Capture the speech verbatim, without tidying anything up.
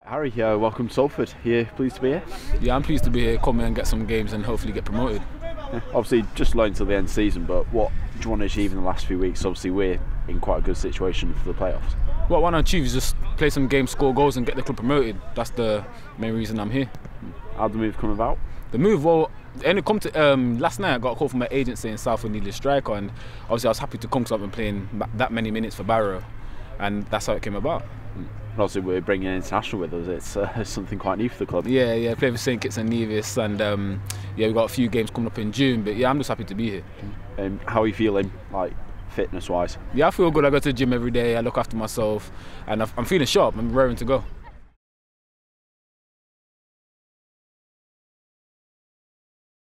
Harry, uh, welcome to Salford. You pleased to be here? Yeah, I'm pleased to be here, come in and get some games and hopefully get promoted. Yeah, obviously, just loan until the end of the season, but what do you want to achieve in the last few weeks? Obviously, we're in quite a good situation for the playoffs. What I want to achieve is just play some games, score goals and get the club promoted. That's the main reason I'm here. How'd the move come about? The move, well, and it come to, um, last night I got a call from my agent saying Salford needed a striker, and obviously I was happy to come because I've been playing that many minutes for Barrow, and that's how it came about. And obviously, we're bringing an international with us. It's uh, something quite new for the club. Yeah, yeah, I play with Saint Kitts and Nevis, and um, yeah, we've got a few games coming up in June, but yeah, I'm just happy to be here. Um, how are you feeling, like fitness-wise? Yeah, I feel good. I go to the gym every day, I look after myself, and I'm feeling sharp, I'm raring to go.